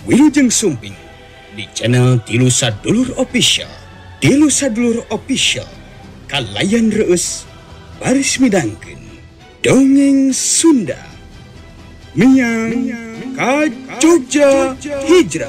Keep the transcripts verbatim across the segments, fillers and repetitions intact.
Wilujeng Sumping di channel Tilu Sadulur Official. Tilu Sadulur Official kalayan reus baris midangkeun dongeng Sunda Miang ka Jogja Hijrah.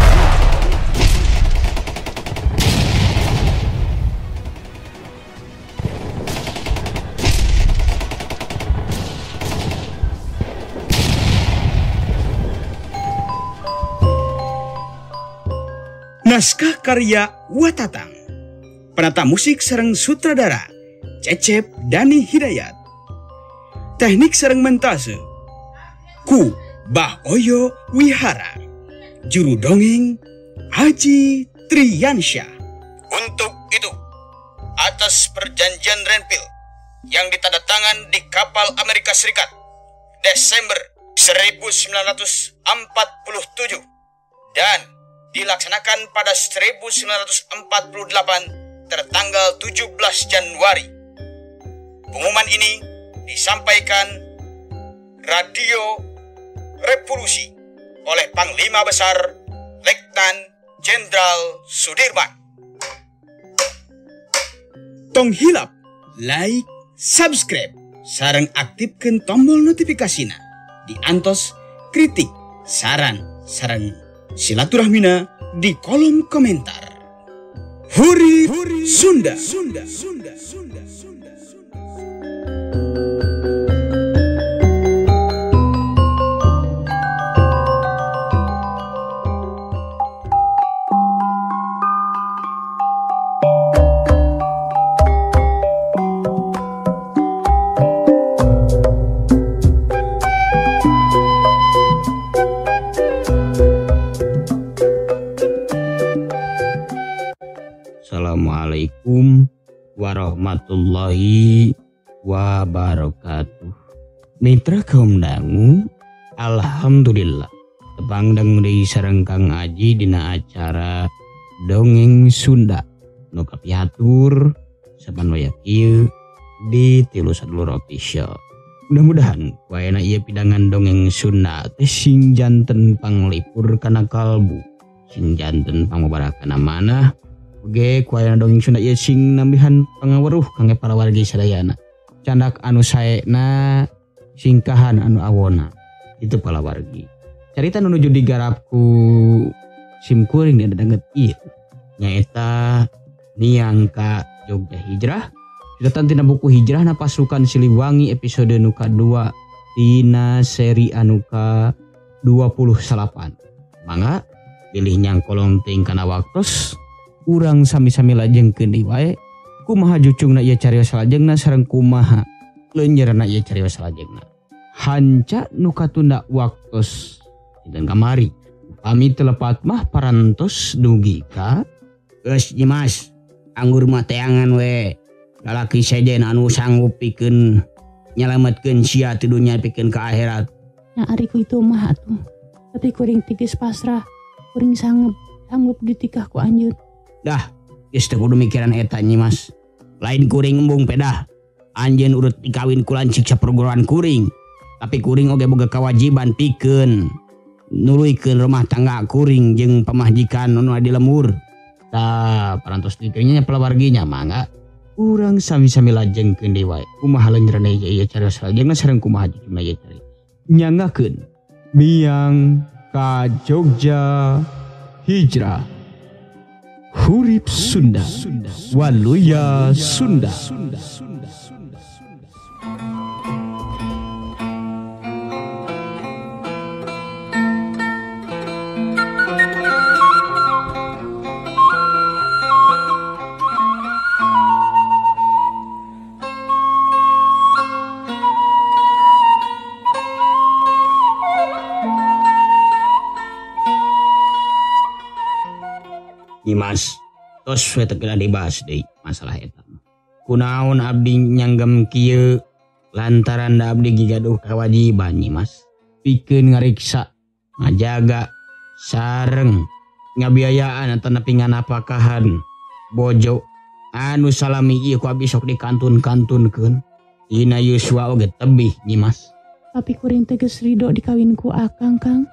Naskah karya Watatang. Penata musik sareng sutradara Cecep Dani Hidayat. Teknik sareng mentase ku Bah Oyo Wihara. Juru dongeng Haji Triyansyah. Untuk itu, atas perjanjian Renville yang ditandatangan di kapal Amerika Serikat Desember seribu sembilan ratus empat puluh tujuh dan dilaksanakan pada seribu sembilan ratus empat puluh delapan tertanggal tujuh belas Januari. Pengumuman ini disampaikan Radio Revolusi oleh Panglima Besar Letnan Jenderal Sudirman. Tong hilap, like, subscribe, sareng aktifkan tombol notifikasina. Diantos kritik, saran, sareng silaturahmina di kolom komentar. Huri, Huri Sunda. Sunda, Sunda, Sunda, Sunda, Sunda. Assalamualaikum warahmatullahi wabarakatuh. Mitra kaum dangu, alhamdulillah tepangdang di sareng Kang Aji dina acara dongeng Sunda nu kapiatur saban waya kieu di Tilu Sadulur Official. Mudah-mudahan waena ieu pidangan dongeng Sunda teh sing janten panglipur kana kalbu, sing janten pangobarakan amanah. Oke, kuayana dongeng Sunda ieu sing nambihan pangaweruh kangge para wargi sadayana. Candak anu saena, singkahan anu awona. Itu pala wargi. Carita nu nuju digarap ku sim kuring dan danget ieu nyaeta Miang ka Jogja Hijrah. Catatan tina buku Hijrah na pasukan Siliwangi episode nu kadua tina seri anu ka dua puluh delapan. Mangga pilih nyang kolong ting kana waktos. Urang sami-sami lajengkeun deui wae kumaha jucungna ieu carios lajengna sareng kumaha leunjeurna ieu carios lajengna. Hanca nu katunda waktos dinten kamari upami telepat mah parantos dugi ka geus Nyimas anggur mah teangan we lalaki sejen anu sanggup pikeun nyalametkeun sia ti dunya pikeun ka akhirat. Nya ari ku itu mah atuh tapi kuring tigeus pasrah kuring sanggup sanggup ditikah ku anjeun. Dah, geus teu kudu mikiran eta Nyimas. Lain kuring embung pedah. Anjeun urut dikawin ku lancik saperguruan kuring. Tapi kuring oge boga kewajiban pikeun nuluykeun rumah tangga kuring jeung pamajikan anu adi lembur. Tah, parantos dikeunnya pelawarginya mangga urang sami-sami lajengkeun deui wae. Kumaha leunjeurna ieu carios lajengna sareng kumaha jujurna ieu cari. Nyangakeun Miang ka Jogja Hijrah. Hurip Sunda, Waluya Sunda. Nyimas, tos we teu kena dibahas deui masalah eta. Kunaon abdi nyanggem kieu lantaran da abdi gigaduh kawajiban Nyimas. Pikeun ngariksa, ngajaga, sareng ngabiayaan atau nepi nganapakahan bojo anu salami ieu ku abdi sok dikantun-kantunkeun. Ina Yuswa oge tebih Nyimas. Tapi kuring teh geus ridho dikawin ku akang Kang.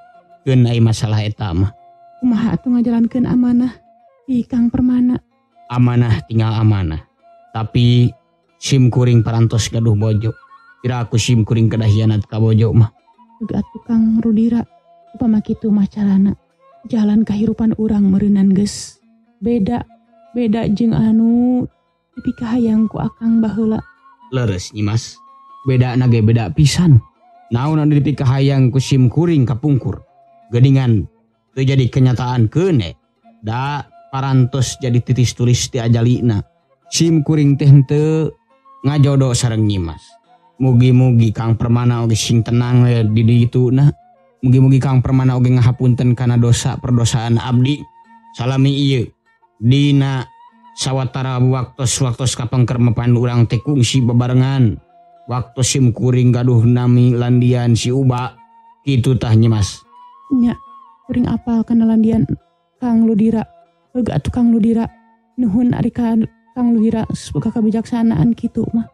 Keun ai masalah eta mah. Kumaha atuh ngajalankeun amanah di Kang Permana. Amanah tinggal amanah. Tapi sim kuring parantos gaduh bojo. Kira aku sim kuring kedah hianat ka bojo mah. Juga atuh Kang Rudira. Upama kitu mah carana. Jalan kahirupan urang meureunan geus beda. Beda jeung anu tipi kahayang ku akang baheula. Leres Nyimas. Beda nage beda pisan. Naon anu tipi kahayang ku sim kuring kapungkur. Gedingan teu jadi kenyataan keune. Da parantos jadi titis tulis ti ajalina. Sim kuring teh henteu ngajodo sareng Nyimas. Mugi-mugi Kang Permana oge sing tenang we di dituna. Mugi-mugi Kang Permana oge ngahapunten kana dosa perdosaan abdi. Salami ieu dina sawatara waktos-waktos kapengker mapan urang teh kungsi bebarengan. Waktu sim kuring gaduh nami landian si Uba. Kitu tah Nyimas. Nya, kuring apal kana landian Kang Ludira. Euga atuh Kang Ludira. Nuhun ari ka Kang Ludira suka kebijaksanaan kitu mah.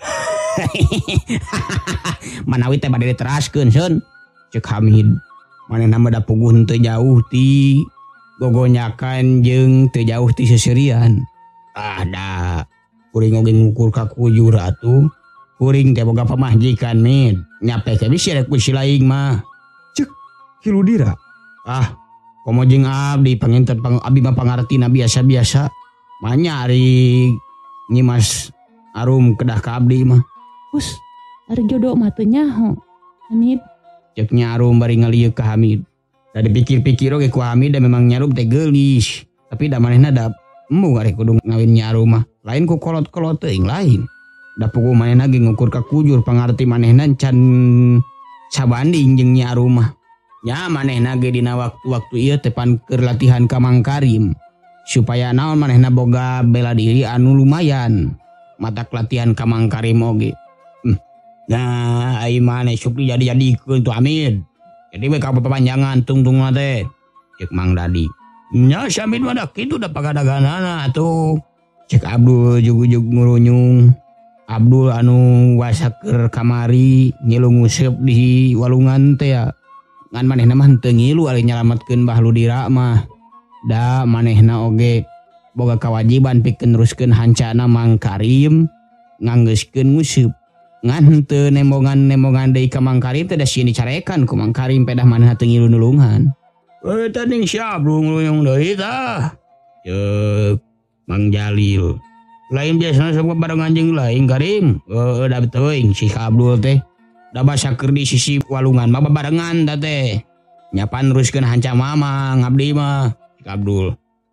Manawi teh bade diteraskeun Sun. Cek Hamid. Manehna mah da puguh teu jauh ti gogonyakan jeung teu jauh ti seserian. Ah da kuring oge ngukur ka kujur atuh. Kuring teh boga pamajikan Mid. Nyape teh bisi rek puisi laing mah. Cek Ki Ludira. Ah, komo jeung abdi panginten pang abdi mah pangartina biasa-biasa. Manyari Nyimas arum kedah ka abdi mah. Us, ari jodoh mah teu nyaho. Hamid. Ceknya arum bari ngalieu ka Hamid. Da dipikir-pikir oge ku Hamid da memang nyarum teh geulis. Tapi da manehna da embung ari kudu ngawin nyarum mah. Lain ku kolot-kolot teuing lain. Da puguh manehna ge ngukur ka kujur pangarti manehna can sabanding jeung nyarum mah. Nya manehna ge dina waktu-waktu ieu teh pan keur latihan ka Mang Karim. Supaya naon manehna boga bela diri anu lumayan. Matak latihan ka Mang Karim oge. Hmm. Nah, ai maneh sok dijadi-jadikeun tu Hamid. Jadi we ka papanjangan tungtungna teh. Cek Mang Dadi. Nya si Hamid mah da kitu da pagadaganana atuh. Cek Abdul jug-jug ngurunyung. Abdul anu wasa keur kamari ngilu nguseup di walungan teh ya. Ngan manehna mah henteu ngilu ari nyalametkeun Mbah Ludira mah. Da manehna oge boga kewajiban pikeun neruskeun hancana Mang Karim nganggeuskeun nguseup. Ngan henteu nembongan-nembongan deui ka Mang Karim teh da sieun dicarekan ku Mang Karim pedah manehna teu ngilu nulungan. Eh teh si Abdul nuluyung deui tah. Ceuk Mang Jalil. Lain biasana sok barengan jeung lain Karim. Heuh da teuing si Abdul teh. Da basa keur di sisi walungan mah barengan da teh. Nyapa neruskeun hanca Mamang abdi mah si Abdul.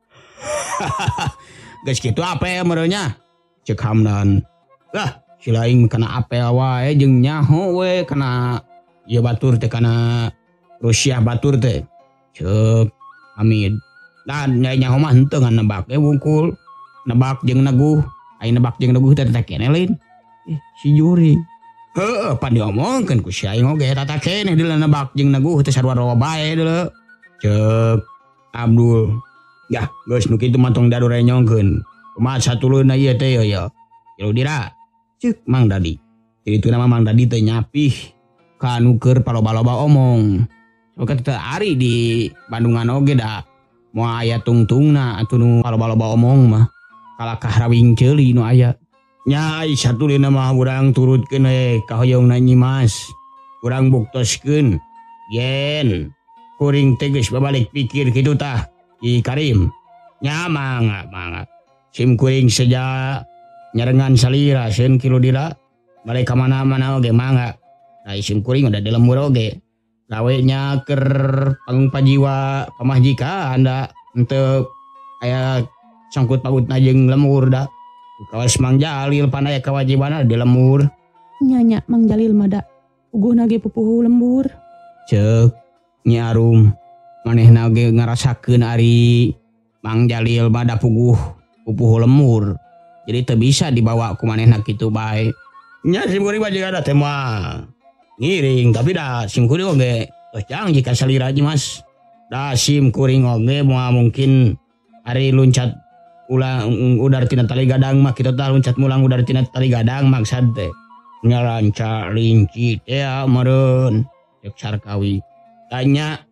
Geus kitu apel merenya. Cek Hamdan. Lah si lain kana apel wae jeung nyaho we kana ieu batur teh kana Rusia batur teh. Ceuk Hamid. Dan nyaho mah henteu ngan nebak we wungkul. Nebak jeung naguh. Ai nebak jeung naguh teh teh keneh lain. Eh si Juri. Heuh pan diomongkeun ku si aing oge tata keneh deuleu nebak jeung naguh teh sarua bae deuleu. Ceuk Abdul. Yah geus nu kitu mah tong dadu renyongkeun. Kumaha satuluna ieu teh ya. Ki Ludira. Ceuk Mang Dadi. Jadi itu nama Mang Dadi teh nyapih ka anu keur paloba-loba omong. Soalnya teh ari di Bandungan oge da moal aya tungtungna atuh nu paloba-loba omong mah. Kalakah rawing ceuli nu aya. Nya ai satulina mah urang turutkeun we ka hoyongna Nyimas. Urang buktoskeun yen kuring teh geus babalik pikir kitu tah Ki Karim. Nya mangga mangga. Sim kuring saja nyarengan salira seun Ki Ludira. Balik ka mana-mana oge mangga. Nah sim kuring udah di lembur oge. Gawe nya keur panggung pajiwa pamajikan da henteu aya sangkut pautna jeung lemur da. Kawas Mang Jalil pan aya kewajibanna di lemur. Nya Mang Jalil mah da puguhna ge pupuh lembur. Ceuk Nyi Arum manehna ge ngarasakeun ari Mang Jalil mah da puguh pupuh lemur. Jadi teu bisa dibawa ku manehna kitu bae. Nya sim kuring mah jeung ada teh mah ngiring tapi da sim kuring oge tos janji ka salira Mas. Da sim kuring oge moal mungkin ari luncat ulang udar tina tali gadang mah kita tah loncat mulang udar tina tali gadang maksad teh nyaranca linci teh meureun cek Sarkawi tanya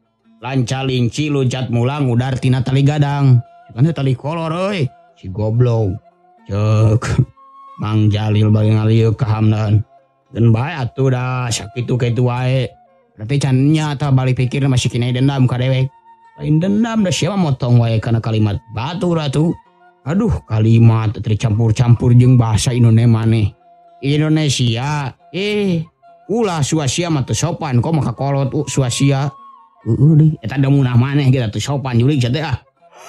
lanca linci lujat mulang udar tina tali gadang. Kan tali kolor euy. Si goblok. Cek. Mang Jalil bagi ngalieu ka Hamdan. Dan bae atuh dah sakitu kitu wae. Berarti can nya tah balik pikir masih kena dendam ka dewek. Lain dendam dah siapa motong wae kana kalimat batur atuh. Aduh kalimat tercampur-campur jeung bahasa Indonesia maneh. Indonesia eh ulah Swasia mah teu sopan kok maka kolot uh, Swasia. Heeh deui eta da munah maneh kita teu sopan jurig teh ah.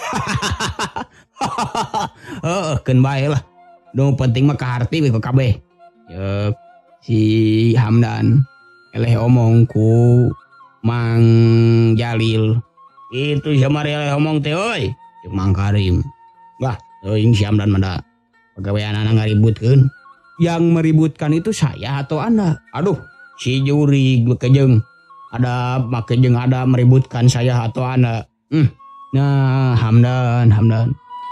Heeh keun bae lah. Nu penting mah kaharti we ku kabeh. Yeuk si Hamdan eleh omong ku Mang Jalil. Itu samari eleh omong teh euy. Jeung Mang Karim. Wah, teuing si Hamdan mah da pagaweanana ngaributkeun. Yang meributkan itu saya atau Anda? Aduh, si Juri kejeng ada makejeng ada meributkan saya atau Anda. Hmm. Nah, Hamdan, Hamdan.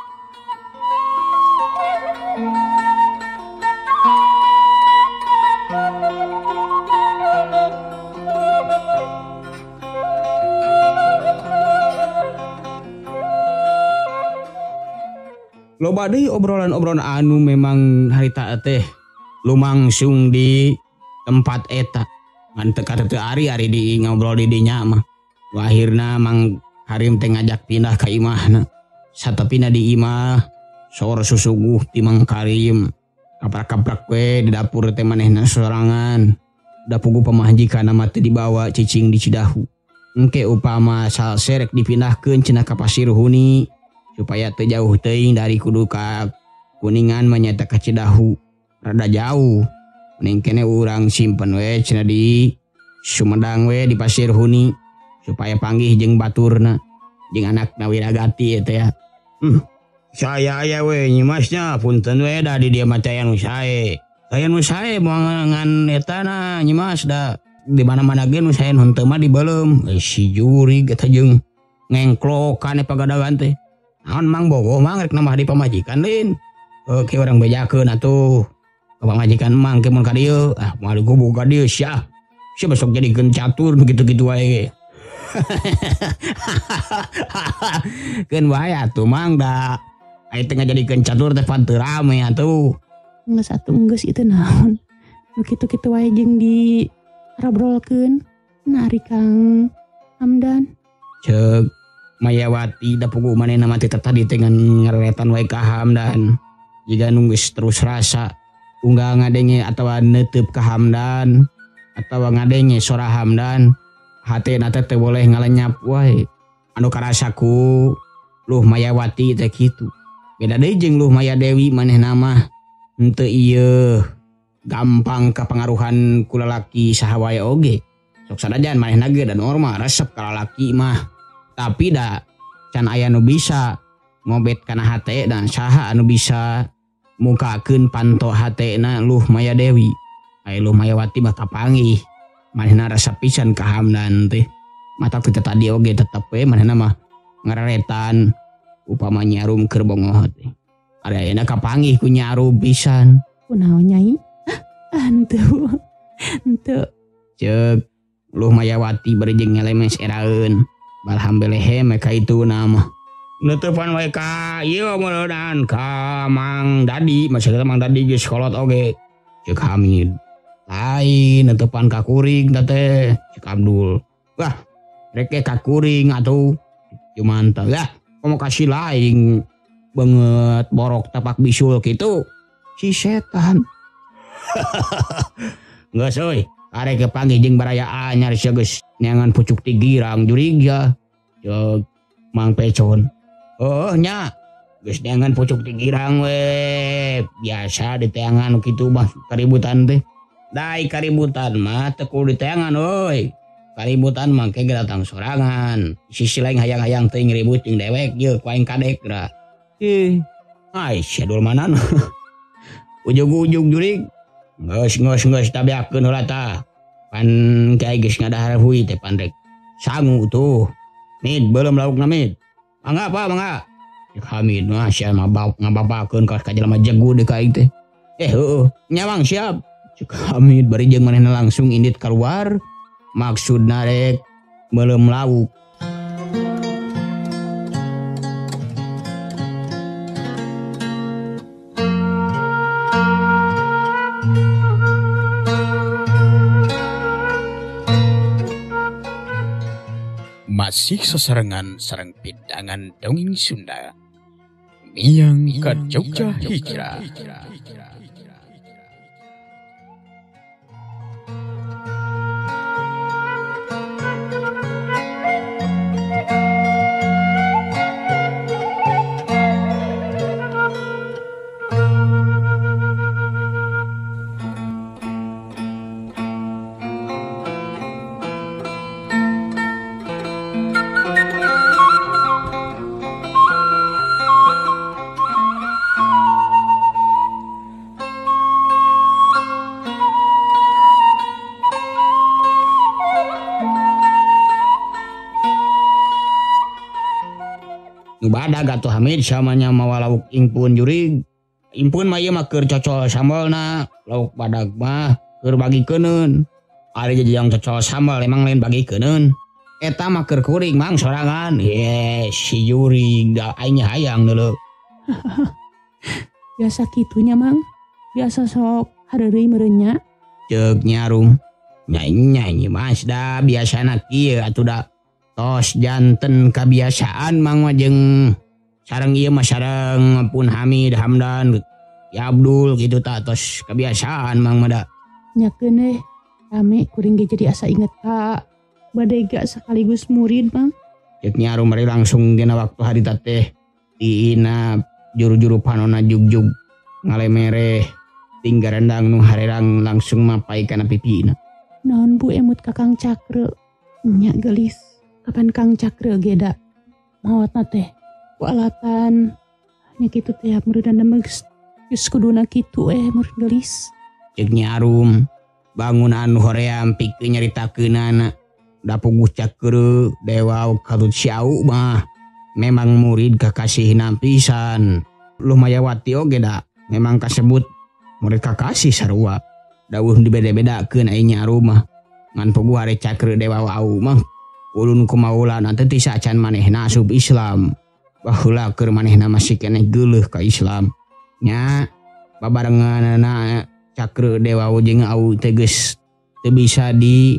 Loba deui obrolan-obrolan anu memang harita teh lumangsung di tempat eta. Ngan teu kateu ari-ari di ngobrol di dinya mah. Akhirna Mang Karim teh ngajak pindah ka imahna. Satepina di imah sor susuguh ti Mang Karim. Kaprak-kaprak we di dapur teh manehna sorangan. Da pugu pamajikan mah teh dibawa cicing di Cidahu. Engke upama salserek dipindahkeun cenah ka Pasir Huni. Supaya teu jauh teuing dari kudu ka Kuningan manyata ka Cidahu rada jauh mending kene urang simpen we cenah di Sumedang we di Pasir Huni supaya panggih jeung baturna jeung anakna Wiragati eta ya. Hmm. Saya aya we nyimasnya punten we da di dieu mah teh anu sae. Aya nu sae moal ngan eta na nyimas da di mana-mana ge nu sae henteu mah dibeuleum. Eh, si Juri eta jeung ngengklokan pagadagan teh. Naon Mang Bogo Mang rek nambah di pamajikan lin. Oke orang bejakeun atuh. Ka pamajikan Mang ke mun ka dieu. Ah moal gubuk ka dieu sia. Sia besok jadikeun catur begitu-gitu wae. Keun wae atuh Mang da. Ai teh ngajadikeun catur teh pan teu rame atuh. Geus atuh geus itu naon. Nu kitu-kitu wae jeung di rabrolkeun. Nari Kang Hamdan. Ceuk Mayawati da pugu manehna mah teh tadi teh ngan ngareretan wae ka Hamdan. Jiga nunggus terus rasa unggal ngadenge atawa neuteub ka Hamdan atawa ngadenge sora Hamdan hatena teh teu boleh ngalenyap wae. Anu karasaku Luh Mayawati teh kitu. Beda deui jeung Luh Maya Dewi manehna mah henteu ieu gampang kapangaruhan ku lalaki saha wae oge. Sok sadajan manehna ge da normal resep ka lalaki mah. Tapi da can aya nu bisa ngobet kana hate dan saha anu bisa mukakeun panto hatena Luh Maya Dewi. Aya Luh Mayawati mah kapanggih manehna resep pisan ka Hamdan teh. Mata kita tadi oge tetep we manehna mah ngareretan upama nyarum keur bongoh teh. Ari ayeuna kapanggih ku nyarum pisan. Kunaon nyai? Henteu. Henteu. Ceuk Luh Mayawati bari jeung ngelemes eraeun. Balhambelehe meka itu nama neutepan wae ka ieu modelan ka Mang Dadi maksudna Mang Dadi geus kolot oge ceuk Hamid lain neutepan ka kuring da teh ceuk Abdul wah rek ka kuring atuh cuman teh lah komo kasih lain banget borok tapak bisul kitu si setan. Geus euy arek kepanggih jeung baraya anyar sia geus neangan pucuk ti girang jurig ya. Ceuk Mang Pecon. Oh nya. Geus neangan pucuk ti girang we. Biasa di teangan kitu mah kaributan teh. Dai kaributan mah teu kudu di teangan euy. Kaributan mah ke datang sorangan. Sisi lain hayang-hayang teuing ribut jeung dewek yeuk wae kadek ra. Ih. Ai sia dulmanan. Ujug-ujug jurig. Geus geus geus tabeakeun heula tah. Pan kayak geus ngadahar hui teh pandek. Sangu tuh. Mid belum laukna mid. Mangga apa mangga. Cek Hamid mah sia mah ngababakeun ka jelema jegu deui ka teh. Eh heueuh, nyawang siap. Cek Hamid bari jeung manehna langsung indit keluar. Maksudna rek belum lauk. masih sesarengan sareng pidangan dongeng Sunda Miang ka Jogja Hijrah. Badag atuh Hamid samanya mawa lauk impun jurig. Impun mah ieu mah keur cocol sambalna, lauk badag mah keur bagikeun. Ari jadi yang cocol sambal emang lain bagikeun. Eta mah keur kuring mang sorangan. Ye si jurig da aing hayang deuleu. Biasa kitunya mang. Biasa sok hareureuy meureunnya. Ceuk nyarum. Nyanyi-nyanyi mas da biasana kieu atuh da. Tos janten kebiasaan mang wajeng sareng ieu mah sareng pun Hamid Hamdan ya Abdul gitu tak tos kebiasaan mang mada nyakeun eh rame kuring ge jadi asa inget ka badega sekaligus murid mang ceuk nyarum mari langsung dina waktu hari teh diina juru-juru panona jugjug ngalemere tinggal rendang nu harerang langsung mapai kana pipina naon bu emut kakang Cakre nya gelis. Kapan Kang Cakre geda maotna teh ku alatan nya kitu teh meureunna geus geus kuduna kitu eh meureun gelis ceuk nyarum bangun anu hoream pikeun nyaritakeunana da puguh Cakre dewa kalut siau mah memang murid kakasihna pisan lumayawati oge da memang kasebut murid kakasih sarua dawuh dibeda-bedakeun aing nyarum mah ngan puguh are Cakre dewa wau mah ulun kumaulan ante ti sacan manehna asup Islam baheula keur manehna masih keneh geuleuh ka Islam nya babarenganna Cakre dewa jeung au teh geus teu bisa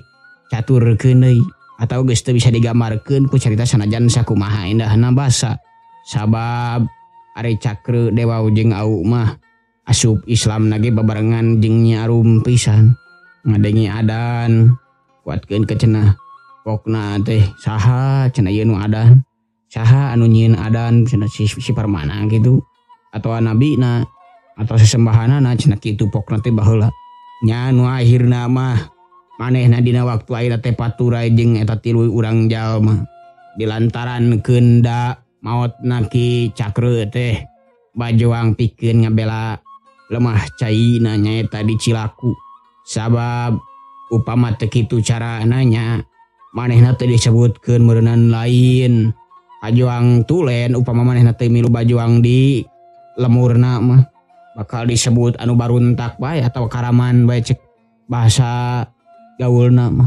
dicaturkeun deui atau geus teu bisa digambarkeun ku carita sanajan sakumaha indahna basa sabab ari Cakre dewa jeung au mah asup Islam nage babarengan jeung nyarum pisan ngadengi adan kuatkeun ke cenah pokna teh saha cenah ieu nu adan saha anu nyieun adan cenah si, si parmana gitu atau nabina atau sesembahanana cenah kitu pokna teh baheula nya nu akhirna mah manehna dina waktu ayeuna teh paturai jeung eta tilu urang jalma dilantaran keunda maotna ki Cakre teh bajuang pikeun ngabela lemah caina nyaeta di Cilaku sabab upama teu kitu carana nya manehna teh disebutkeun meureunan lain bajuang tulen upama manehna teh milu bajuang di lemurna mah bakal disebut anu baruntak bae atau karaman bae cek bahasa gaulna mah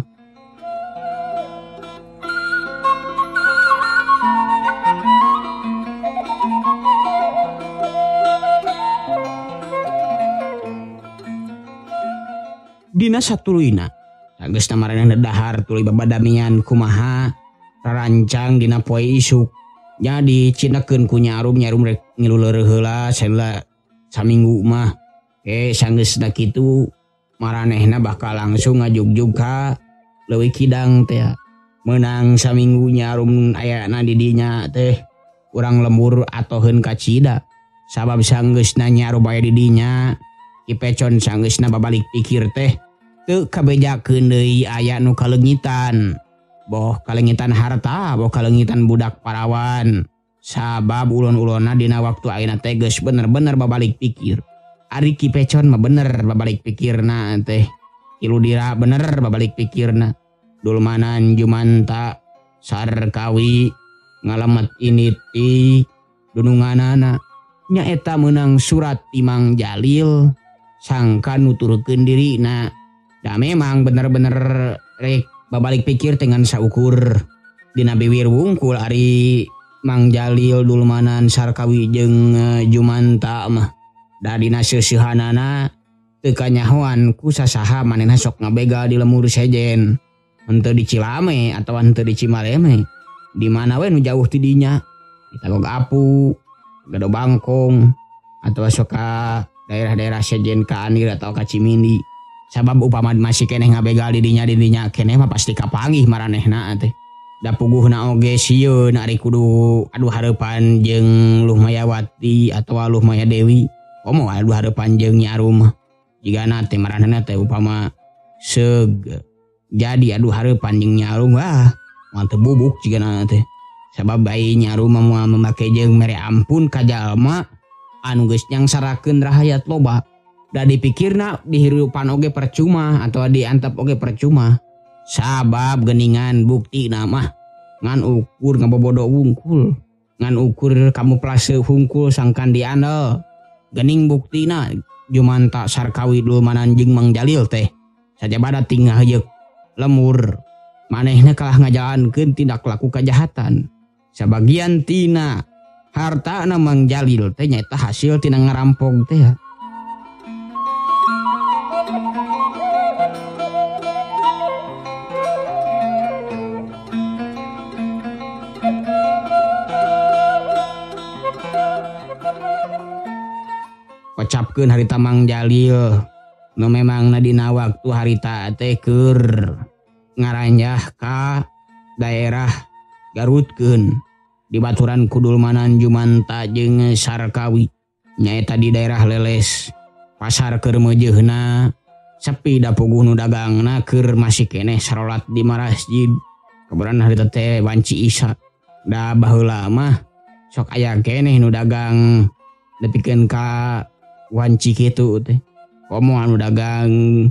dina satuluyna geus tamarana dahar tuluy babadamian kumaha rarancang dina poe isuk nya dicinakeun ku nyarum nyarum rek ngiluleureun heula saela saminggu mah eh sanggeusna kitu maranehna bakal langsung ngajugjug ka leuwih kidang teh meunang saminggu nyarum ayana di dinya teh urang lembur atoheun ka cida sabab sanggeusna nyarum aya di dinya kipecon sanggeusna babalik pikir teh teu kabejakeun deui aya nu kalengitan boh kalengitan harta boh kalengitan budak parawan sabab ulun-ulunna dina waktu ayeuna teh geus bener-bener babalik pikir ari kipecon mah bener babalik pikirna teh kilu dira bener babalik pikirna dulmanan jumanta sarkawi ngalamet initi dununganana nya eta meunang surat Imang Jalil sangka nuturkeun dirina da memang bener-bener rek babalik pikir dengan saukur dina bibir wungkul ari Mang Jalil dulmanan sarkawi jeung uh, jumanta mah da dina seusehanana teu kanyahoan ku sasaha manehna sok ngabegal di lemur sejen henteu di Cilame atawa henteu di Cimareme di mana we nu jauh ti dinya di Tagog Apu, Gado Bangkong atau suka daerah-daerah sejen ka Andir atau ka Cimindi. Sabab upama masih keneh ngabegal di dinya di dinya keneh mah pasti kapanggih maranehna teh. Da puguhna oge sieun ari kudu adu hareupan jeung Luh Mayawati atau Luh Maya Dewi. Komo adu hareupan jeung Nyi Arum. Jigana teh maranehna teh upama seug jadi adu hareupan jeung Nyi Arum wah moal teu bubuk jigana teh. Sabab bayi Nyi Arum moal mamake jeung mere ampun ka jalma anu geus nyangsarakeun rahayat loba. Da dipikirna dihirupan oge percuma atau diantep oge percuma. Sabab geningan bukti mah ngan ukur ngabobodo wungkul ngan ukur kamu plase hungkul sangkan diandel gening buktina jumanta sarkawi dul mananjing Mang Jalil teh saja bada tinggal heyeuk lemur manehna kalah ngajalankeun tindak laku kejahatan. Sabagian tina hartana Mang Jalil teh nyaeta hasil tina ngarampok teh. Kocapkeun harita Mang Jalil nu memang dina waktu harita teh keur ngaranjah ka daerah Garutkeun di baturan kudul manan jumanta jeung Sarkawi nyaeta di daerah Leles. Pasar keur meujeuna sepi da puguh nu dagangna keur masih keneh sarolat di masjid. Kebetulan harita teh wanci Isya da baheula mah sok aya keneh nu dagang nepikeun ka wanci kitu teh. Komo anu dagang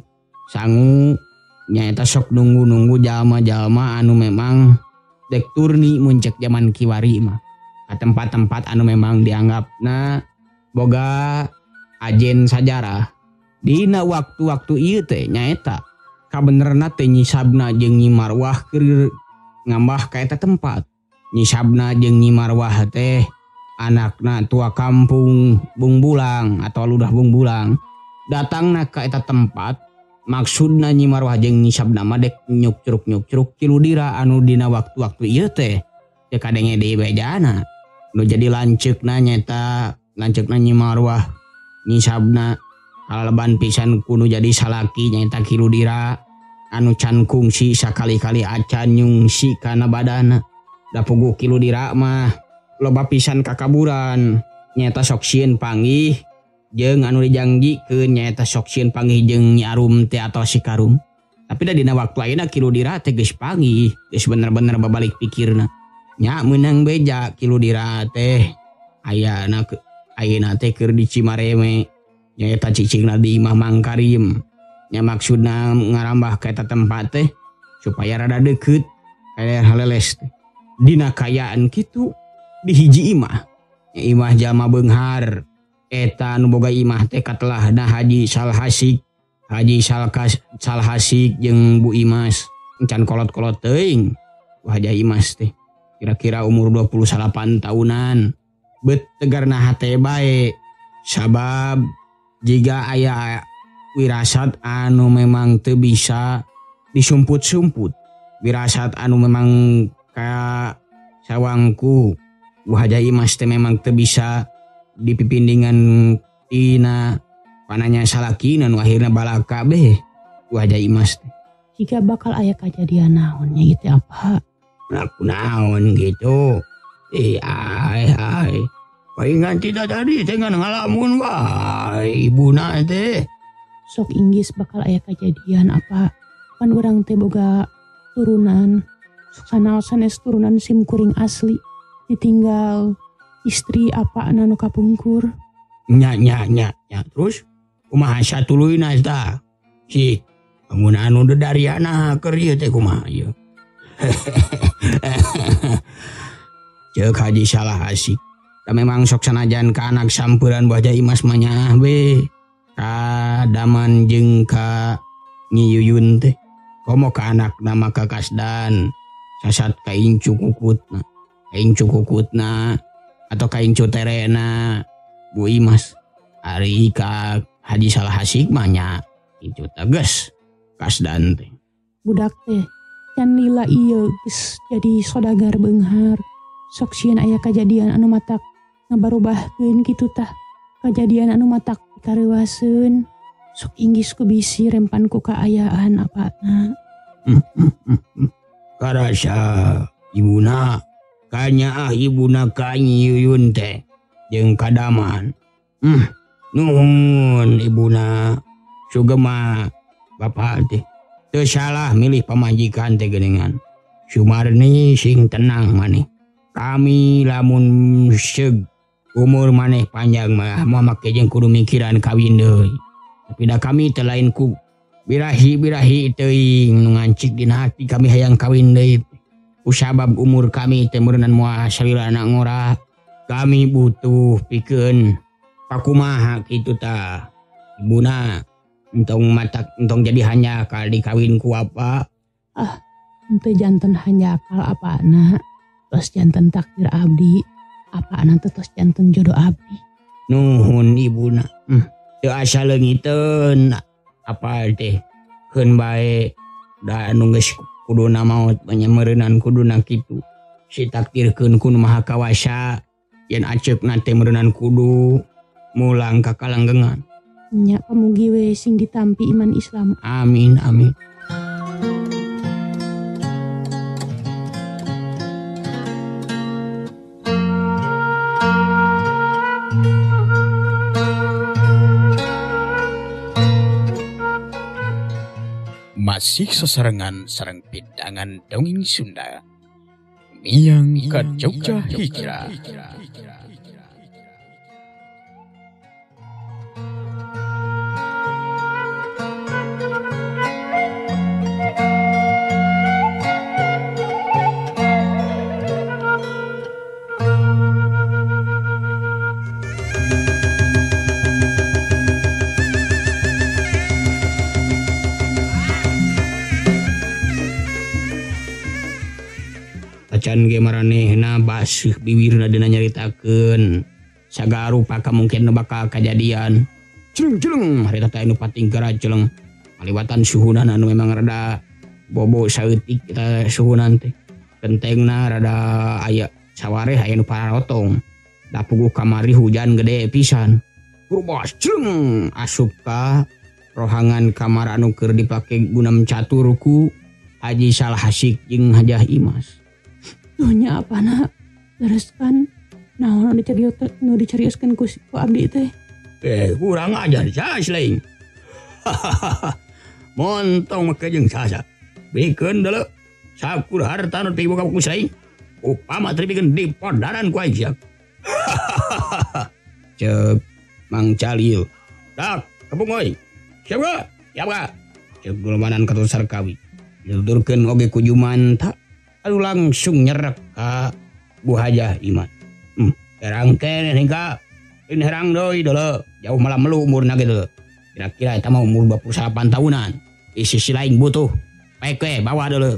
sangu nyaeta sok nunggu-nunggu jalma-jalma anu memang dek turni muncek zaman kiwari mah ka tempat-tempat anu memang dianggapna boga ajen sajarah. Dina waktu-waktu ieu teh nyaeta kabenerna teh nyisabna jeung Nyi Marwah keur ngambah ka eta tempat. Nyisabna jeung Nyi Marwah teh anakna tua kampung Bung Bulang atau ludah Bung Bulang datangna ka eta tempat. Maksudna Nyi Marwah jeung nyisabna mah dek nyuk-curuk-nyuk-curuk kiludira anu dina waktu-waktu ieu teh teu kadenge deui bejana. Nu jadi lanceukna nyaeta lanceukna Nyi Marwah nyisabna kalaleban pisan kudu jadi salaki nyaeta kiludira anu can kungsi sakali-kali acan nyungsi kana badana. Da puguh kiludira mah loba pisan kakaburan nyaeta sok sieun panggih jeung anu dijangjikeun nyaeta sok sieun panggih jeung Nyi Arum teh atau si Karum. Tapi da dina waktu ayeuna kiludira teh geus panggih, geus bener-bener babalik pikirna. Nya meunang beja kiludira teh ayana ayeuna teh keur di Cimareme nyaeta cicingna di Imah Mang Karim. Nya maksudna ngarambah ka eta tempat teh supaya rada deukeut ka daerah Leles teh. Dina kayaan kitu di hiji imah imah jalma beunghar eta nu boga imah teh katelahna Haji Salhasik Haji Salkas Salhasik jeung Bu Imas encan kolot-kolot teuing Haji Imas teh kira-kira umur dua puluh delapan tahunan. Bet tegarna hate bae sabab jika aya wirasat anu memang teu bisa disumput-sumput, wirasat anu memang ka sawangku Bu Haji Imas teh memang teu bisa dipipindingan tina pananya salakina nu akhirna balaka beh Bu Haji Imas teh. Jika bakal aya kejadian naon nya itu apa? Nah kunaon gitu. Eh ai ai. Paingan tidak tadi teh ngan ngalamun wae ibuna teh. Sok inggis bakal aya kejadian apa? Kan urang teh boga turunan. Sok sanaos sanes turunan sim kuring asli. Ditinggal istri apa anu kapungkur. Nya nya nya nya terus kumaha satuluyna eta? Si amun anu dedariana keur ieu teh kumaha ieu? Ceuk Haji Salhasik. Da memang sok sanajan ka anak sampeuran Bu Haji Imas mah nya we. Ka Daman jeung ka Nyi Yuyun teh. Komo ka anakna mah ka Kasdan. Sasat ka incu kukutna. Incu kukutna atau kain terena Bu Imas ari ka Haji Salhasik mah nya incu tegas Kasdan teh. Budak teh can lila ieu geus jadi sodagar beunghar. Sok sieun aya kajadian anu matak ngabarubahkeun kitu tah. Kajadian anu matak dikareuwaseun. Sok inggis ku bisi rempan ku kaayaan apana. Karasa ibuna kanya ah ibuna kanyi yuyun teh jeung kadaman. Hmm, nuhun ibuna sugema bapak teh teu salah milih pamajikan teh geuningan. Sumarni sing tenang maneh. Kami lamun seug umur maneh panjang mah moal make jeung kudu mikiran kawin deui. Tapi da kami teh lain ku birahi-birahi teuing nu ngancik dina hati kami hayang kawin deui. Kusabab umur kami teh meureunan moal salila anak ngora. Kami butuh pikeun pakumaha kitu tah. Ibuna entong matak entong jadi hanya kal dikawin ku apa? Ah, henteu janten hanya akal apana. Tos janten takdir abdi. Apana teh tos janten jodoh abdi. Nuhun ibuna. Hmm. Teu asa leungiteun apa teh keun bae da anu geus kuduna maot panyemeureunan kuduna kitu. Si takdirkeun ku Maha Kawasa yen aceukna teh meureunan kudu mulang ka kalanggengan. Nya pamugi we sing ditampi iman Islam. Amin amin. Masih sesarengan sareng pindangan dongeng Sunda Miang ka Jogja Hijrah. Can ge maranehna basuh bibirna dina nyaritakeun sagarupa kamungkinan bakal kajadian. Jeleng-jeleng harita teh anu pating garajeleng maliwatan suhunan anu memang rada bobo saeutik kita suhunan teh. Gentengna rada aya sawareh aya nu pararotong. Da puguh kamari hujan gede pisan. Grubas jeleng asup ka rohangan kamar anu keur dipake guna catur ku Haji Salhasik jeung Hajah Imas. Duhnya apana lereskan naon nu dicarioskeun ku ku abdi teh. Eh kurang ajar sas lain. Montong make jeung sasa. Bikeun deuleu sakur harta nu tiboga ku saing. Upama teu bikeun dipodaran ku aing. Cek Mang Calil. Dak, kepung euy. Siapa? Siapa? Cek gulmanan katul sarkawi. Dudurkeun oge ku Jumanta. Aduh langsung nyerep ka Bu Hajah Iman. Hmm, herang keneh hingga ini herang doi dulu. Jauh malam melu umurna gitu. Kira-kira eta mah umur dua puluh delapan tahunan. Di sisi lain butuh peke bawa dulu.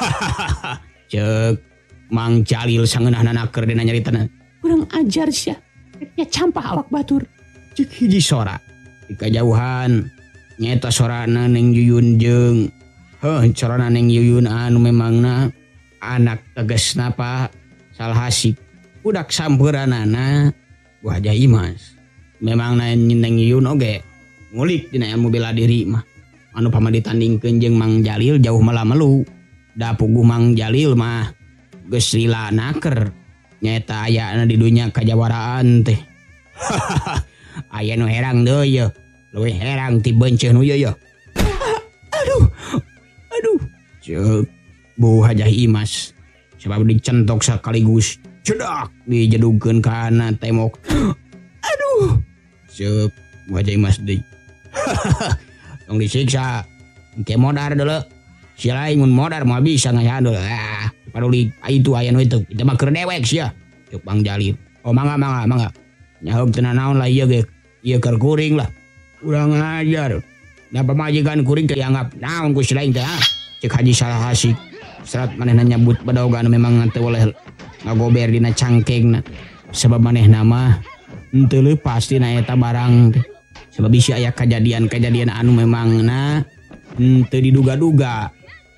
Cek Mang Calil sangeunahna naker dina nyaritana. Kurang ajar sia. Ya campah awak batur. Cek hiji sora di kajauhan nyata sorana Neng Yuyun jeung heuh sorana Neng Yuyun anu memangna anak tegasna Pak Salhasik budak sampeuranana Bu Hajah Imas. Memang Neng Yuyun oge ngulik dina ilmu bela diri mah anu pama ditandingkeun jeung Mang Jalil jauh malam melu. Da puguh Mang Jalil mah geus lila naker nyaeta aya di dunya kajawaraan teh. Aya nu herang deui ye leuwih herang ti beunceun nu ye. Aduh aduh cek Bu Hajah Imas sebab dicentok sekaligus cedak dijedugkeun kana tembok. Aduh cek Bu Hajah Imas deui. Tong disiksa engke modar deuleu. Si lain mun modar mah bisa ngayahan deuleu. Ah paduli itu aya nu itu kita mah keur dewek sia. Cek Bang Jalil. Oh mangga mangga mangga. Nyahob teu naon lah ieu ge. Ieu keur kuring lah. Urang ajar. Da pamajikan kuring teh dianggap naon ku si lain teh ah. Cek Haji Salhasik. Serat manehna nyebut badoga anu memang teu boleh ngagober dina cangkengna. Sebab manehna mah henteu leupas dina eta barang teh. Sebab bisi aya kajadian-kajadian anu memangna henteu diduga-duga.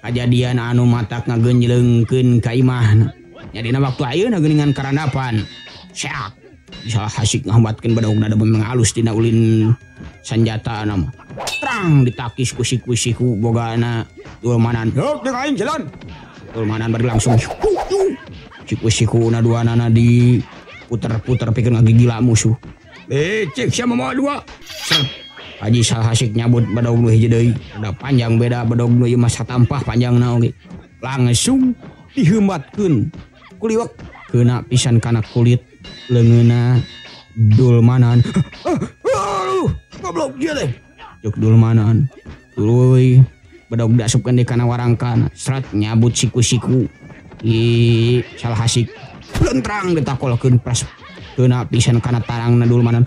kejadian anu matak ngagenjelengkeun ka imahna. Nya dina waktu ayeuna geuningan karandapan. Syak salah hasik ngahambatkeun badogna da mengalus dina ulin sanjata nama. Terang ditakis ku siku-siku bogana dulmanan. Yok teu aing jalan. Dulmanan bari langsung siku-siku na duanana di puter-puter pikeun ngagigila musuh. Eh cek sia mama dua. Seret. Haji Salhasik nyabut badog nu hiji deui. Da panjang beda badog nu ieu mah satampah panjangna oge. Langsung dihembatkeun kuliwak keuna pisan kana kulit leungeunna dulmanan. Aduh, goblok dia teh. Cuk dulmanan. Tuluy badog dasupkeun di kana warangkana. Seret nyabut siku-siku. I Salhasik lentrang ditakolkeun pras keuna pisan kana tarangna dulmanan.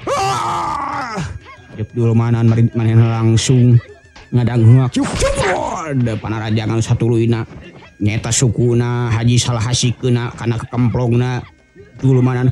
Cuk dulmanan manehna langsung ngadangheuk. Cuk da panaraja anu satuluyna nyeta sukuna Haji Salhasik keuna kana kekemplongna dulmanan.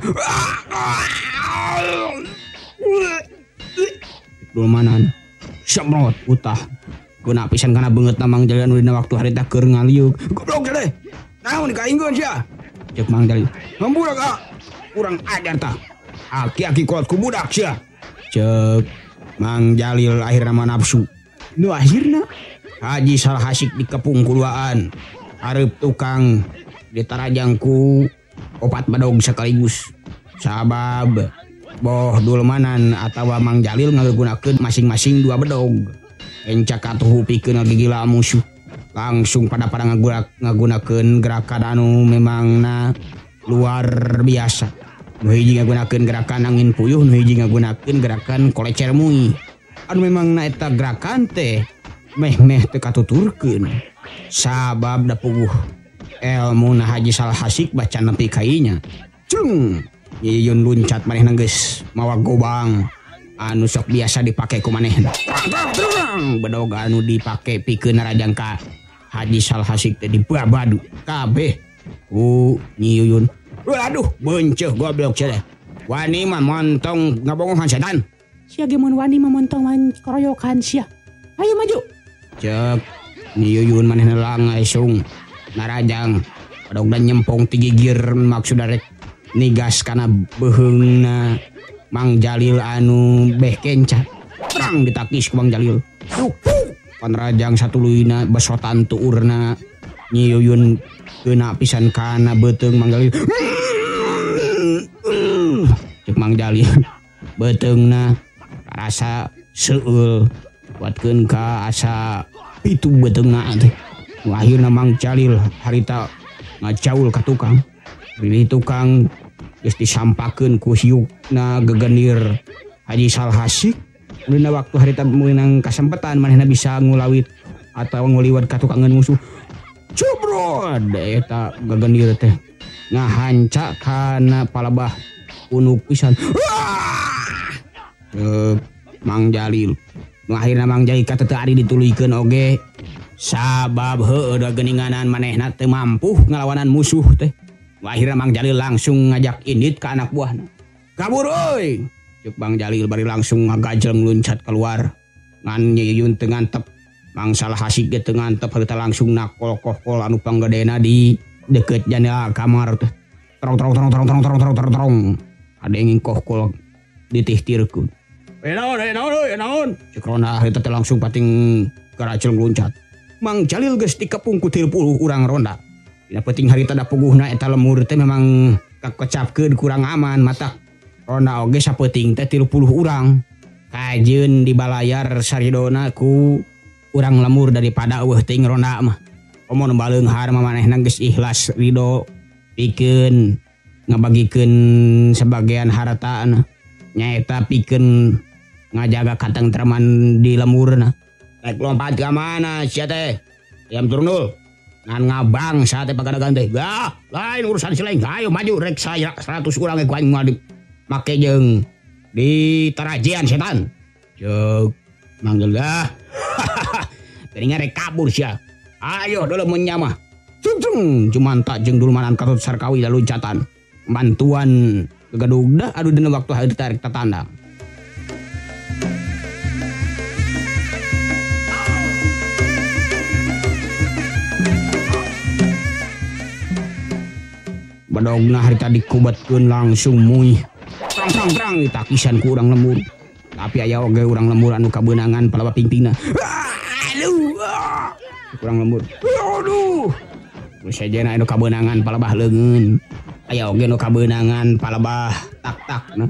Dulmanan semprot utah keuna pisan kana beungeutna Mang Jalil anu dina waktu harita keur ngaliuk. Goblok teh. Naon kainggeun sia? Cek Mang Jalil. Hampura ka. Kurang ajar tah. Aki-aki kolot ku budak sia. Cek Mang Jalil akhirna mah nafsu. Nu akhirna Haji Salhasik dikepung kuluaan. Hareup tukang ditarajang ku opat badog sekaligus. Sabab boh dulmanan atawa Mang Jalil ngagunakeun masing-masing dua bedog. Encak atuh pikeun ngagigila musuh. Langsung pada-pada ngagunakeun gerakan anu memangna luar biasa. Nu hiji ngagunakeun gerakan angin puyuh, nu hiji ngagunakeun gerakan kolecer mui. Anu memangna eta gerakan teh meh-meh teu katuturkeun. Sabab da puguh elmuna Haji Salhasik baca nepi ka ieu nya. Cung, Yeyun luncat manehna geus mawa gobang anu sok biasa dipake ku manehna. Bedog anu dipake pikeun narajang ka Haji Salhasik teh dibabadu kabeh ku Nyi Yuyun. Waduh, beunceuk goblok cenah. Wani mah montong ngabongohan setan. Sia ge mun wani memontong man keroyokan sia. Ayo maju. Cek Nyi Yuyun manehna langsung narajang badog dan nyempong ti gigir maksud rek nigas kana beheungna Mang Jalil anu beh kencat. Terang ditakis ku Mang Jalil. Panrajang satuluyna besotan tuurna Nyi Yuyun keuna pisan kana beuteung Mang Jalil. Cek Mang Jalil beuteungna rasa seueul buatkeun ka asa pitu beuteungna teh. Akhirna Mang Jalil harita ngacaul ka tukang. Pilih tukang geus disampakeun ku hiukna gegenir Haji Salhasik. Dina waktu harita meunang kasempetan manehna bisa ngulawit atau nguliwat ka tukangan musuh. Cobrod eta gegenir teh ngahanca kana palebah unuk pisan. Cek Mang Jalil. Nu akhirna Mang Jalil ka teu ari dituluykeun oge sabab heueuh da geuninganan manehna teu mampu ngalawanan musuh teh. Akhirna Mang Jalil langsung ngajak indit ka anak buahna. Kabur euy. Cek Mang Jalil bari langsung ngagajleng luncat keluar. Ngan Nyi Yuyun teu ngantep. Mang Salhasik ge teu ngantep harita langsung nakol kohkol anu panggedena di deukeut jendela kamar teh. Terong terong terong terong terong terong terong terong. Ade nging kohkol ditihtirkeun. Eh naon eh naon euy naon. Cek ronda harita teh langsung pating garacel luncat. Mang Jalil geus dikepung ku tilu puluh urang ronda. Dina peuting harita da puguhna eta lemur teh memang kakocapkeun kurang aman matak ronda oge sapeuting teh tilu puluh urang. Kajeun di balayar saridona ku urang lemur daripada eueuh teuing ronda mah. Omong baleunghar mah manehna geus ikhlas ridho pikeun ngabagikeun sebagian hartana nyaeta pikeun ngajaga katentreman di lemurna. Rek lompat ka mana sia teh? Diam turun dulu. Ngan ngabang saat teh pagadagan teh. Lah, lain urusan si lain. Ayo maju rek saya seratus urang ge ku aing ngadep. Make jeung di tarajian setan. Ceuk manggil dah. Teuing rek kabur sia. Ayo dulu menyamah. Cung cung cuman tak jeung dulmanan katut sarkawi da loncatan. Bantuan gegadugda adu dina waktu hari tarik tatandang. Bedogna harita dikubatkeun langsung muih. Terang-terang ditakisan ku urang lembur. Tapi aya oge urang lembur anu kabeunangan palaba pingpingna. Aduh. Urang lembur. Aduh. Sejena anu kabeunangan palabah leungeun. Aya oge nu kabeunangan palabah tak-takna.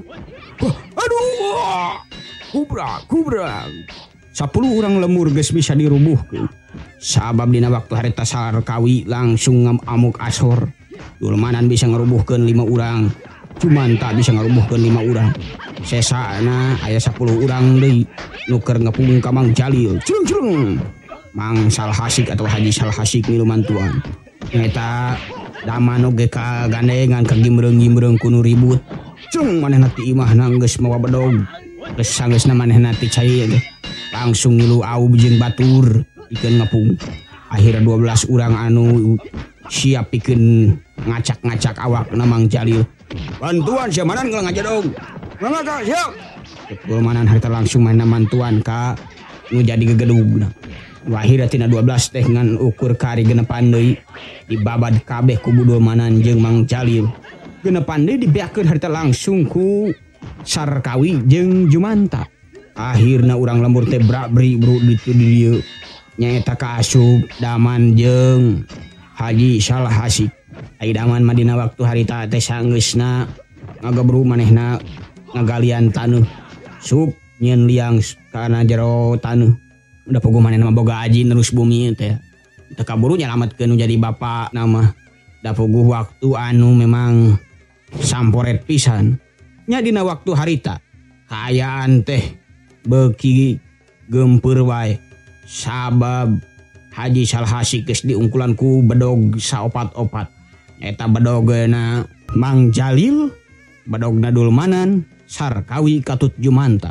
Aduh. Kubra, kubra. Sapuluh urang lembur geus bisa dirubuhkeun. Sabab dina waktu harita sarkawi langsung ngamuk asor. Dulmanan bisa ngerubuhkeun lima urang. Cuman tak bisa ngerubuhkeun lima urang. Sesana aya sepuluh urang deui nu keur ngepung ka Mang Jalil. Curung-curung. Mang Salhasik atau Haji Salhasik minuman tuan. Eta daman oge ka gandengan ka gimreung-gimreung kuno ribut. Cung manehna ti imahna geus mawa bedog. Geus sanggeusna manehna ti cai langsung ngilu au jeung batur pikeun ngepung. Akhirnya dua belas urang anu siap pikeun ngacak-ngacak awakna Mang Jalil. Bantuan sia manan geuleuh ngajadong. Mangga siap. Betul manan harita langsung main mantuan ka nu jadi gegedugna. Wahira tina dua belas teh ngan ukur kari genepan deui dibabad kabeh ku budul manan jeung Mang Jalil. Genepan deui dibeakeun harita langsung ku Sarkawi jeung Jumanta. Akhirna urang lembur teh bra-bri bro ditu di dieu. Nyaeta ka asup Daman jeung Haji Salhasik. Ai Daman mah dina waktu harita teh sanggeusna ngagebru manehna ngagalian taneuh. Sup nyeun liang kana jero taneuh. Udah pogo manehna mah boga aji nerus bumi teh. Teu kaburu nyalametkeun nu jadi bapa nama. Da pogo waktu anu memang samporet pisan. Nya dina waktu harita kaayaan teh beuki gempeur wae. Sabab Haji Salhasik geus diungkulan ku bedog saopat-opat. Eta bedogna Mang Jalil, bedogna Dulmanan, Sarkawi katut Jumanta.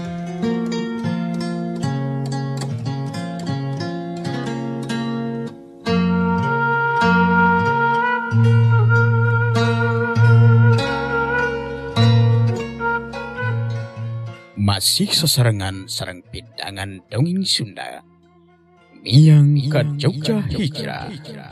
Masih sesarengan sareng pidangan dongeng Sunda. Miang ka Jogja Hijrah.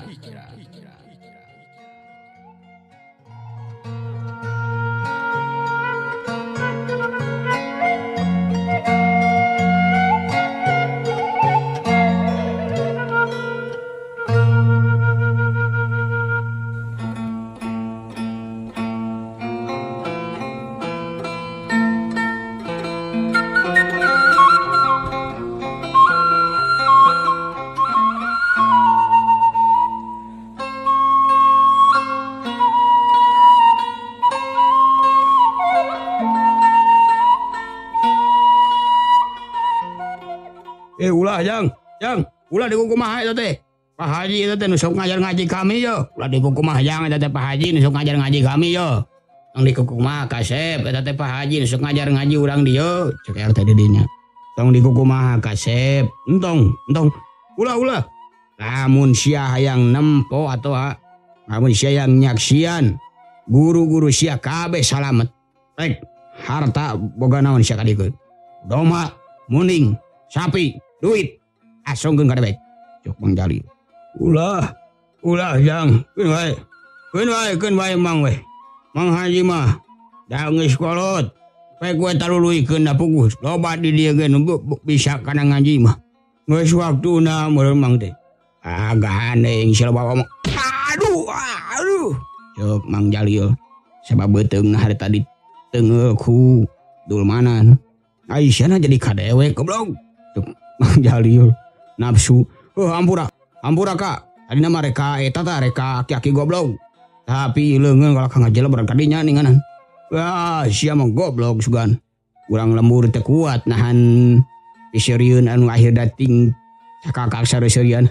Eh ulah jang, jang, ulah di kumaha eta teh. Pak Haji eta teh nu sok ngajar ngaji kami yo. Ulah di kumaha jang eta teh Pak Haji nu sok ngajar ngaji kami yo. Ang di kumaha kasep eta teh Pak Haji nu sok ngajar ngaji urang dieu. Cek er teh di dinya. Tong di kumaha kasep. Entong, entong. Ulah ulah. Lamun sia hayang nempo atau lamun sia yang nyaksian. Guru-guru sia kabeh salamet. Rek, harta boga naon sia kadikeun. Doma, muning, sapi, duit, asongkeun ka debek. Cuk Mang Jalil. Ulah, ulah jang, keun wae. Keun wae, keun wae Mang we. Mang Haji mah da geus kolot. Pek we taluluikeun da puguh. Loba di dieu ge nu bisa kana ngaji mah. Geus waktuna meureun Mang teh. Agak aneh sia bawa mah. Aduh, aduh. Cuk Mang Jalil. Sabab beuteungna harita di teungeuh ku Dulmanan. Aisyana jadi kadewe goblok. Cuk Mang Jalil nafsu. Oh ampura, ampura kak. Tadi nama reka eta tah reka aki-aki goblok. Tapi leungeun kalau kang ngajela berang kadinya ninganan. Wah sia mah goblok sugan. Urang lembur teu kuat nahan piseureun anu akhir dating cakakak sareuseurean.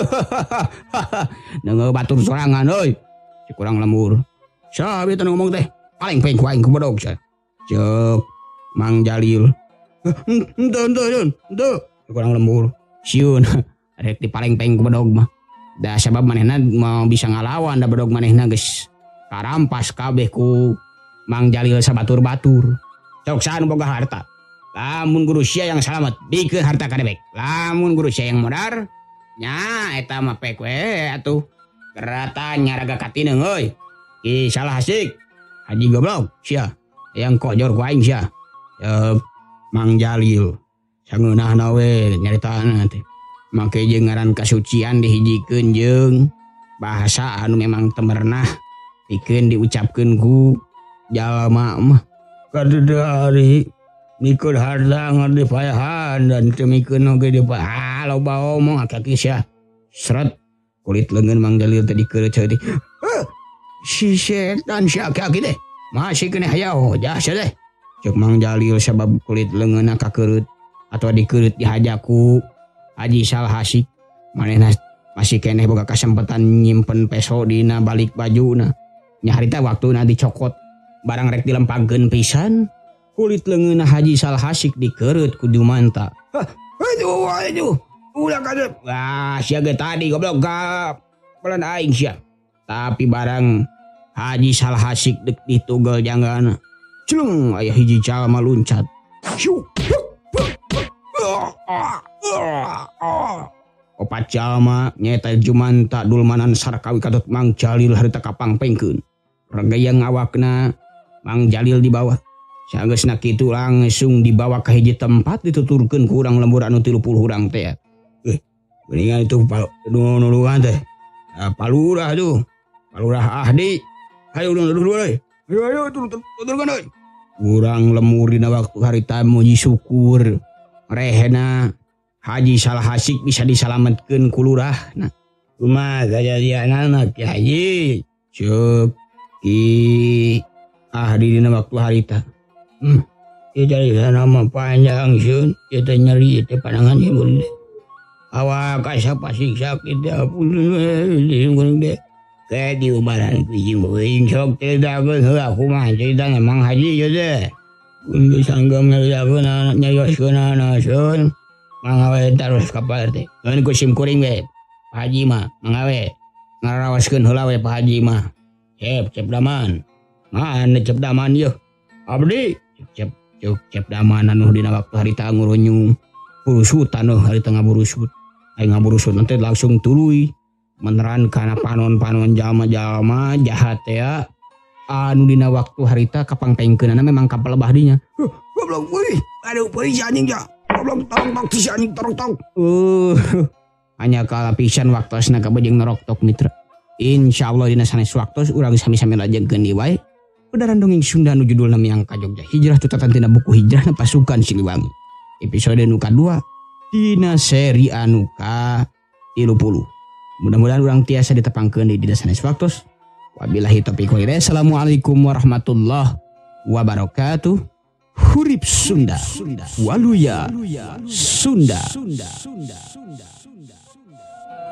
Neungeuh batur sorangan euy. Cik urang lembur. Saha ieu teh ngomong teh? Paling peng ku aing ku bedog sia. Cuk Mang Jalil. Henteu henteu henteu. Kurang lembur. Sieun rek dipaleng-peng ku bedog mah. Da sabab manehna mau bisa ngalawan da bedog manehna geus karampas kabeh ku Mang Jalil sabatur-batur. Cok saan boga harta. Lamun guru sia yang salamet bikeun harta ka debek. Lamun guru sia yang modar nya eta mah pek we atuh. Kerata nyaraga katineung euy. Ki salah asik. Haji goblok sia. Yang kok jor ku aing sia. Cep Mang Jalil. Sangeunahna we nyaritana teh. Make jeung ngaran kasucian dihijikeun jeung bahasa anu memang temerna pikeun diucapkeun ku jalma mah. Kadadari mikeun harta ngardi payahan dan teu mikeun oge di ah loba omong akaki sia. Seret kulit leungeun Mang Jalil teh dikeureuc heuti. Si setan si aki-aki teh masih kena hayao jas teh. Cek Mang Jalil sabab kulit leungeunna kakeureut atau dikeureut dihajaku Haji Salhasik. Manehna masih keneh boga kasempatan nyimpen peso dina balik bajuna. Nya harita waktuna dicokot barang rek dilempagkeun pisan. Kulit leungeunna Haji Salhasik dikeureut ku Jumanta. Aduh aduh ulah kadep. Wah sia ge tadi goblok ka pelan aing sia. Tapi barang Haji Salhasik dek ditugel janggana. Celeng aya hiji jalma luncat. Opat jalma nyaeta Jumanta dulmanan sarkawi katut Mang Jalil harita kapangpengkeun. Regayang awakna Mang Jalil dibawa. Sageusna kitu langsung dibawa ka hiji tempat dituturkeun ku urang lembur anu tilu puluh urang teh. Eh, geuningan itu nulungan teh. Palurah tuh. Palurah Ahdi. Hayu dulu euy. Ayo ayo turun-turun euy. Urang lemur dina waktu harita muji syukur. Rehena Haji Salhasik bisa disalametkeun ku lurahna. Kumaha kajadianana Ki Haji? Ceuk Ki Ahdi dina waktu harita. Hmm. Ieu jadi nama panjang sieun, ieu teh nyeri teh pandangan ieu mun. Awak asa pasik sakit teh ampun we. Kayak di ubaran kucing beuing sok ceritakeun heula kumaha ceritana Mang Haji ieu teh. Kun geus sanggam nyaritakeun nyayoskeun nasun. Mangawe terus kapal teh. Ngan ku sim kuring we. Pak Haji mah mangawe ngarawaskeun heula we Pak Haji mah. Cep cep daman. Mana cep daman yeuh. Abdi cep cep cep daman anu dina waktu harita ngurunyung burusut anu harita ngaburusut. Aing ngaburusut nanti langsung tuluy. Meneran kana panon-panon jalma-jalma jahat ya anu dina waktu harita kapangpengkeunana memang kapal lebah dinya. Goblok euy, aduh peuih anjing ja. Goblok tong tong si anjing torok tong. Uh, hanya kala pisan waktosna ka beujing noroktok mitra. Insyaallah dina sanes waktos urang sami-sami lajengkeun di wae. Pedaran dongeng Sunda nu judulna Miang ka Jogja. Hijrah tutatan tina buku Hijrahna Pasukan Siliwangi. Episode nu kadua dina seri anu ka tilu puluh. Mudah-mudahan urang tiasa ditepangkeun di dina sanes waktos. Wabillahi taufiq wal hidayah. Assalamualaikum warahmatullahi wabarakatuh. Hurip Sunda. Waluya Sunda.